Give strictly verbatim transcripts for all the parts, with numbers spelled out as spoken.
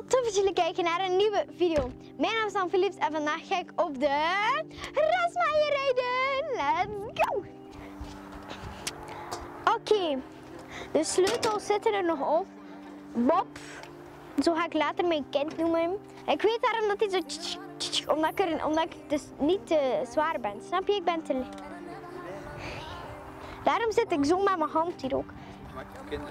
tof dat jullie kijken naar een nieuwe video. Mijn naam is Anne Philips en vandaag ga ik op de Rasmaier rijden. Let's go! Oké, okay. De sleutels zitten er nog op. Bob, zo ga ik later mijn kind noemen. Ik weet daarom dat hij zo tsch, tsch, tsch, omdat ik, er, omdat ik dus niet te zwaar ben. Snap je? Ik ben te licht. Daarom zit ik zo met mijn hand hier ook. Maak je kinderen.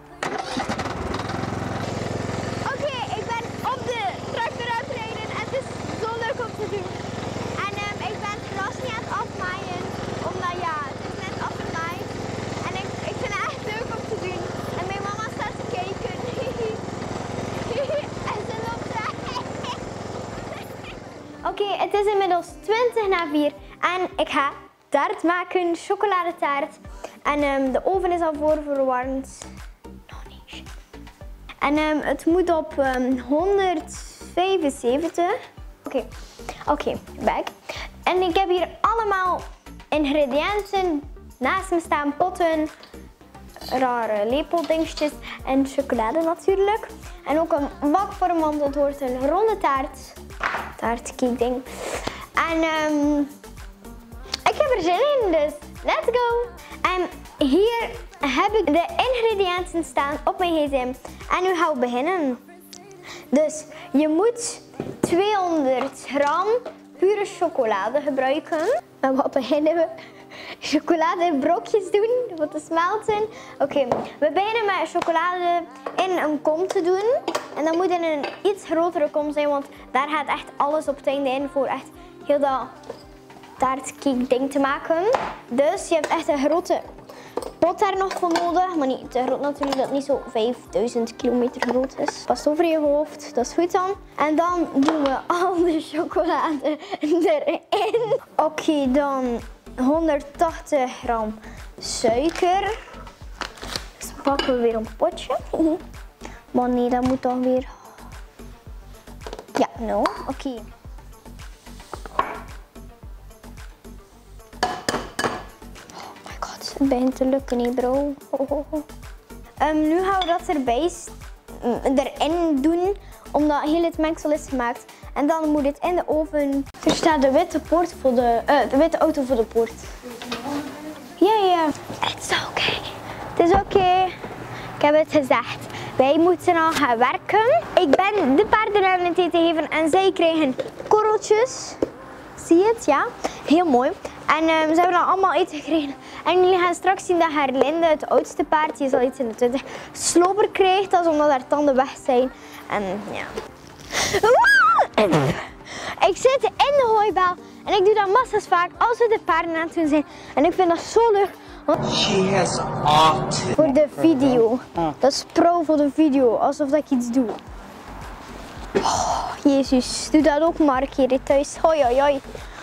Tractor aan het rijden en het is zo leuk om te doen. En um, ik ben het gras niet aan het afmaaien, omdat ja, het is net afgemaaid. En ik, ik vind het echt leuk om te doen. En mijn mama staat te kijken. En ze loopt daar. Oké, okay, het is inmiddels twintig na vier en ik ga taart maken, chocoladetaart. En um, de oven is al voorverwarmd. Nog niet. En um, het moet op um, honderdvijfenzeventig. Oké, okay. oké, okay, back. En ik heb hier allemaal ingrediënten naast me staan. Potten, rare lepeldingetjes en chocolade natuurlijk. En ook een bakvorm, want het wordt een ronde taart. Taartcake ding. En um, ik heb er zin in, dus let's go! En hier heb ik de ingrediënten staan op mijn gsm. En nu gaan we beginnen. Dus je moet tweehonderd gram pure chocolade gebruiken. En wat beginnen we? Chocolade in brokjes doen, wat te smelten. Oké, okay. We beginnen met chocolade in een kom te doen. En dat moet in een iets grotere kom zijn, want daar gaat echt alles op het einde in voor echt heel dat taartcake ding te maken. Dus je hebt echt een grote pot daar nog voor nodig, maar niet te groot natuurlijk, dat het niet zo vijfduizend kilometer groot is. Past over je hoofd, dat is goed dan. En dan doen we al de chocolade erin. Oké, okay, dan honderdtachtig gram suiker. Dus dan pakken we weer een potje. Maar nee, dat moet toch weer... Ja, no, oké. Okay. Het begint te lukken, hè, bro. Oh, oh, oh. Um, nu gaan we dat erbij erin doen, omdat heel het mengsel is gemaakt. En dan moet het in de oven. Er staat de witte, poort voor de, uh, de witte auto voor de poort. Ja, ja. Het is oké. Okay. Het is oké. Okay. Ik heb het gezegd. Wij moeten al gaan werken. Ik ben de paarden aan het eten geven en zij krijgen korreltjes. Zie je het? Ja. Heel mooi. En um, ze hebben dan allemaal eten gekregen. En jullie gaan straks zien dat Herlinde, het oudste paard, die is al iets in de twintig, sloper krijgt. Dat is omdat haar tanden weg zijn. En ja. Ik zit in de hooibal en ik doe dat massas vaak als we de paarden aan het doen zijn. En ik vind dat zo leuk. She has autism. Voor de video. Dat is pro voor de video, alsof ik iets doe. Oh, Jezus, doe dat ook maar een keer thuis. Hoi, hoi, hoi.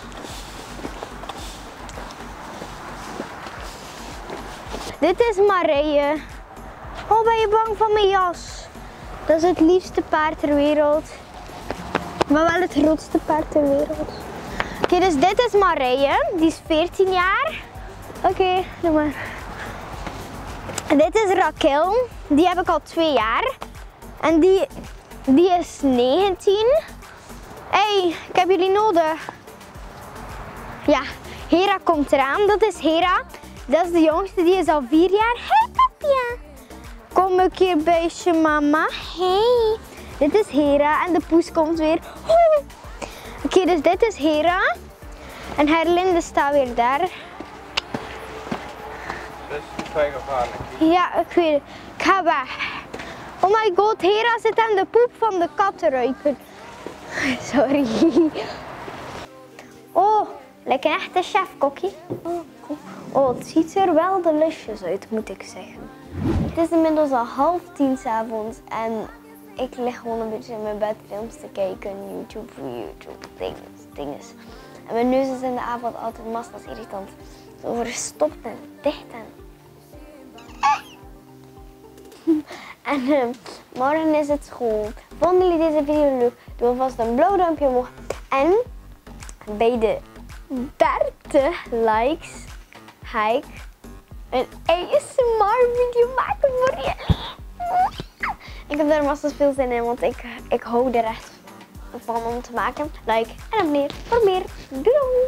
Dit is Marije. Oh, ben je bang van mijn jas? Dat is het liefste paard ter wereld. Maar wel het grootste paard ter wereld. Oké, okay, dus dit is Marije. Die is veertien jaar. Oké, okay, doe maar. En dit is Raquel. Die heb ik al twee jaar. En die, die is negentien. Hé, hey, ik heb jullie nodig. Ja, Hera komt eraan. Dat is Hera. Dat is de jongste, die is al vier jaar. Hey papja. Kom een keer bij je mama. Hey. Dit is Hera en de poes komt weer. Oké, okay, dus dit is Hera. En Herlinde staat weer daar. Dat is vrij gevaarlijk. Ja, ik weet het. Ik ga weg. Oh my god, Hera zit aan de poep van de kat te ruiken. Sorry. Oh, lijkt een echte chefkokkie. Oh. Oh, het ziet er wel delicious uit, moet ik zeggen. Het is inmiddels al half tien 's avonds en ik lig gewoon een beetje in mijn bed films te kijken, YouTube voor YouTube, dinges, dinges. En mijn neus is in de avond altijd massas irritant. Zo verstopt en dicht en... En uh, morgen is het school. Vonden jullie deze video leuk? Doe alvast een blauw duimpje omhoog. En bij de dertig likes ga ik een A S M R video maken voor jullie. Ik heb er massa veel zin in, want ik, ik hou er echt van om te maken. Like en abonneer voor meer. Doei!